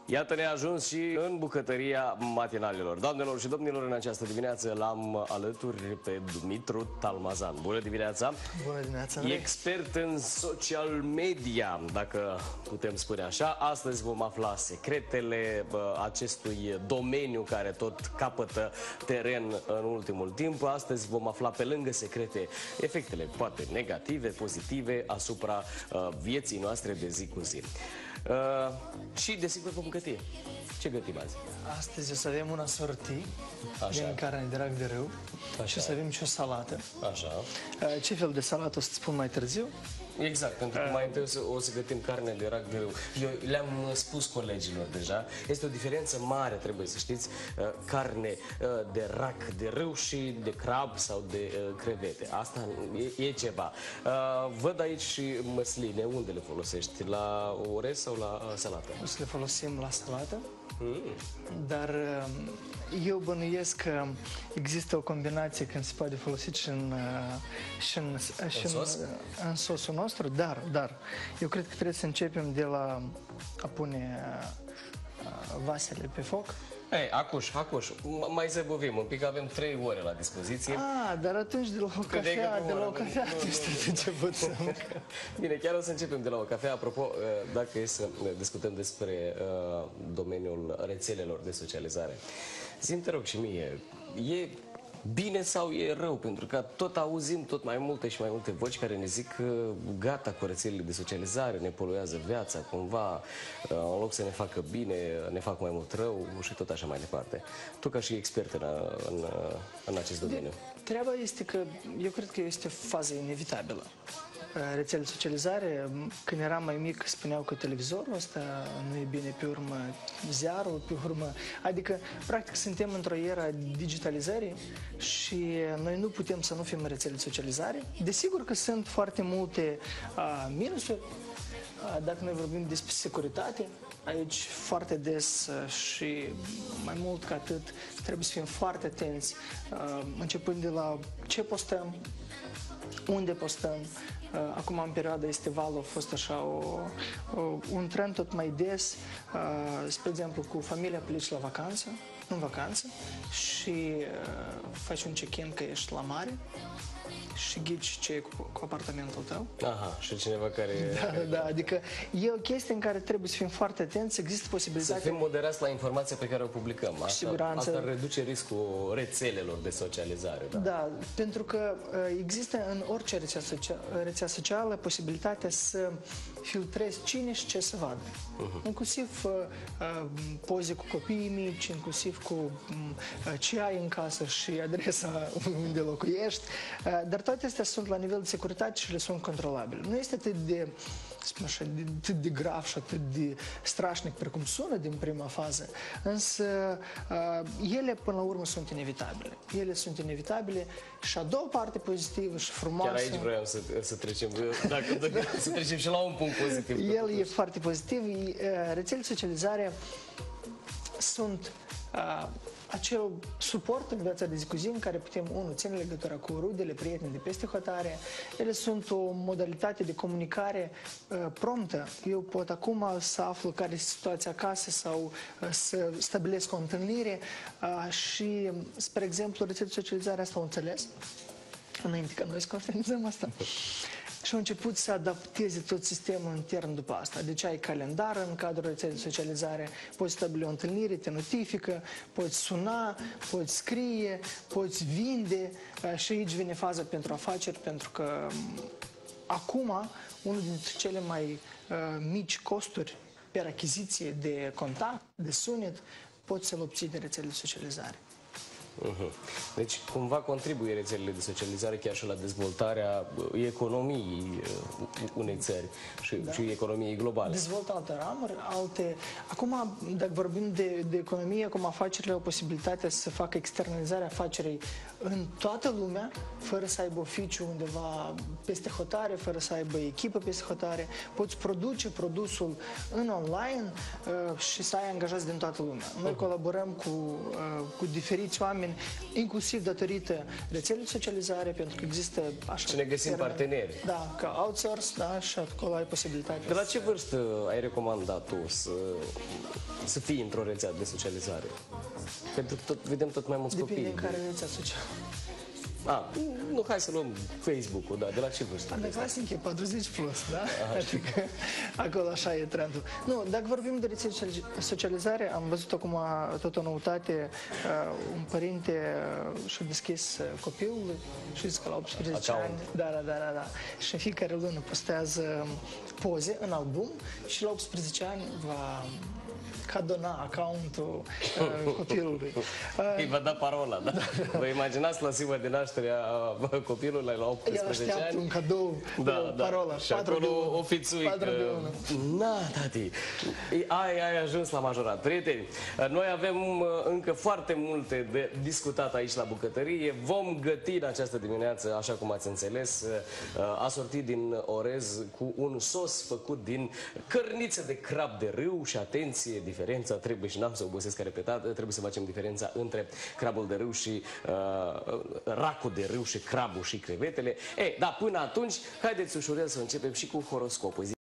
Iată, ne-a ajuns și în bucătăria matinalelor. Doamnelor și domnilor, în această dimineață l-am alături pe Dumitru Talmazan. Bună dimineața! Bună dimineața, Andrei! Expert în social media, dacă putem spune așa. Astăzi vom afla secretele acestui domeniu care tot capătă teren în ultimul timp. Astăzi vom afla, pe lângă secrete, efectele poate negative, pozitive asupra vieții noastre de zi cu zi. Și desigur vom găti. Ce gătim azi? Astăzi o să avem un asorti din carne de rac de râu. Așa. Și o să avem și o salată. Așa. Ce fel de salată o să-ți spun mai târziu? Exact, pentru că mai întâi o să gătim carne de rac de râu. Eu le-am spus colegilor deja. Este o diferență mare, trebuie să știți, carne de rac de râu și de crab sau de crevete. Asta e ceva. Văd aici și măsline. Unde le folosești? La orez sau la salată? O să le folosim la salată. Dar eu bănuiesc că există o combinație când se poate folosi și în sosul nostru, dar eu cred că trebuie să începem de la a pune vasele pe foc. Ei, acuș, mai zăbovim un pic, avem 3 ore la dispoziție. Dar atunci de la o cafea, Bine, chiar o să începem de la o cafea. Apropo, dacă e să discutăm despre domeniul rețelelor de socializare, zi-mi, te rog, și mie, e bine sau e rău? Pentru că tot auzim tot mai multe și mai multe voci care ne zic că gata cu rețelele de socializare, ne poluează viața, cumva, în loc să ne facă bine, ne fac mai mult rău și tot așa mai departe. Tu, ca și expert în acest domeniu. Treaba este că eu cred că este o fază inevitabilă. Rețele de socializare, când eram mai mic, spuneau că televizorul ăsta nu e bine, pe urmă ziarul, pe urmă... Adică, practic, suntem într-o era digitalizării și noi nu putem să nu fim în rețele de socializare. Desigur că sunt foarte multe minusuri. Dacă noi vorbim despre securitate, aici foarte des și mai mult ca atât trebuie să fim foarte atenți, începând de la ce postăm, unde postăm. Acum, în perioada estivală, a fost așa un trend tot mai des. Spre exemplu, cu familia pleci la vacanță, în vacanță, și faci un check-in că ești la mare și ghici ce e cu apartamentul tău. Aha, și cineva care... Da, adică e o chestie în care trebuie să fim foarte atenți, există posibilitatea... Să fim moderați la informația pe care o publicăm. Asta reduce riscul rețelelor de socializare. Da, pentru că există în orice rețea socială posibilitatea să filtrezi cine și ce să vadă. Inclusiv poze cu copiii mici, inclusiv cu ce ai în casă și adresa unde locuiești, dar toate astea sunt la nivel de securitate și le sunt controlabile. Nu este atât de grav și atât de strașnic precum sună din prima fază, însă ele până la urmă sunt inevitabile. Ele sunt inevitabile și a doua parte pozitivă și frumoasă... Chiar aici vreau să trecem, să trecem și la un punct pozitiv. El e foarte pozitiv. Rețelele de socializare sunt acel suport în viața de zi cu zi în care putem, ține legătura cu rudele, prieteni de peste hotare. Ele sunt o modalitate de comunicare promptă. Eu pot acum să aflu care este situația acasă sau să stabilesc o întâlnire și, spre exemplu, rețelele de socializare asta o înțeles înainte ca noi să organizăm asta. Și au început să adapteze tot sistemul intern după asta. Deci ai calendar în cadrul rețelei de socializare, poți stabili o întâlnire, te notifică, poți suna, poți scrie, poți vinde și aici vine faza pentru afaceri, pentru că acum unul dintre cele mai mici costuri per achiziție de contact, de sunet, poți să-l obții de rețelele de socializare. Deci, cumva contribuie rețelele de socializare chiar și la dezvoltarea economiei unei țări și economiei globale. Dezvoltă alte ramuri, Acum, dacă vorbim de economie, acum afacerile au posibilitatea să facă externalizarea afacerii în toată lumea, fără să aibă oficiu undeva peste hotare, fără să aibă echipă peste hotare. Poți produce produsul în online și să ai angajați din toată lumea. Noi colaborăm cu diferiți oameni online, inclusiv datorită rețelei de socializare, pentru că există așa... Și ne găsim parteneri. Da, ca outsource, da, și acolo ai posibilitatea. De la ce vârstă ai recomandat tu să fii într-o rețea de socializare? Pentru că vedem tot mai mulți Depinde copii. în care rețea socială. Nu, hai să luăm Facebook-ul, da, de la ce vârstă? De clasic e 40 plus, da? Adică acolo așa e trendul. Nu, dacă vorbim de rețele de socializare, am văzut acum tot o noutate. Un părinte și-a deschis copilul, știți că la 18 ani, da. Și în fiecare lună postează poze în album și la 18 ani va cadona accountul copilului. Îi va da parola, da? Vă imaginați la ziua de naștere a copilului la 18 El așteaptă ani? un cadou, parola, Și acolo o fițuică. Na, tati, ai ajuns la majorat. Prieteni, noi avem încă foarte multe de discutat aici la bucătărie. Vom găti în această dimineață, așa cum ați înțeles, asortit din orez cu un sos făcut din cărniță de crab de râu și atenție, diferența trebuie, și n-am să obosesc a repetat, trebuie să facem diferența între crabul de râu și racul de râu și crabul și crevetele. Da, până atunci, haideți ușurel să începem și cu horoscopul.